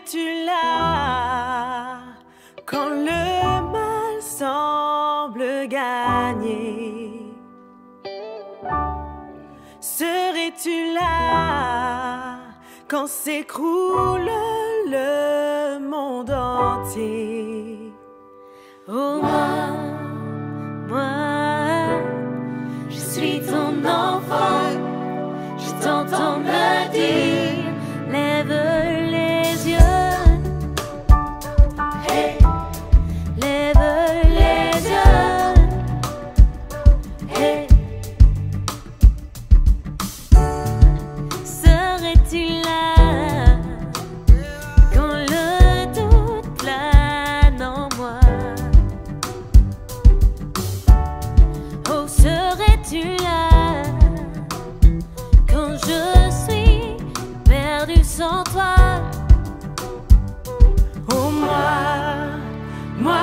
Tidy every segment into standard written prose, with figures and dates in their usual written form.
Serais-tu là quand le mal semble gagner? Serais-tu là quand s'écroule le monde entier? Oh moi, je suis ton enfant, je t'entends me dire, lève les yeux, hey, lève les yeux, hey. Serais-tu là quand le doute plane en moi? Oh, serais-tu là quand je suis perdu sans toi? Oh moi,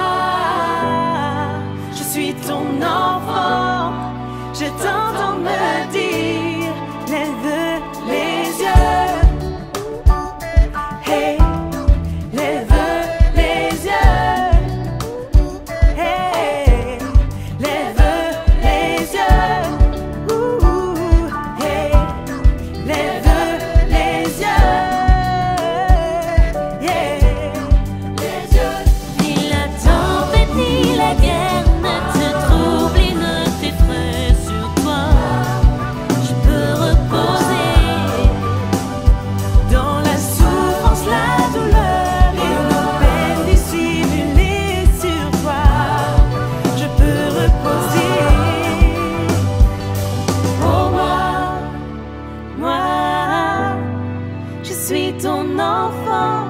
je suis ton enfant, je t'entends me dire, lève les yeux, hey, lève les yeux, hey, lève les yeux, hey, lève les yeux, yeah. Ni la tempête ni la guerre ne te troublent et ne t'effraient sur toi. Je peux reposer Dans la souffrance, la douleur et nos peines dissimulées sur toi, je peux reposer. pour moi. Je suis ton enfant.